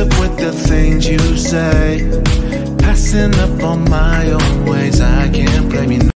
obsessive with the things you say, passing up on my own ways. I can't blame you.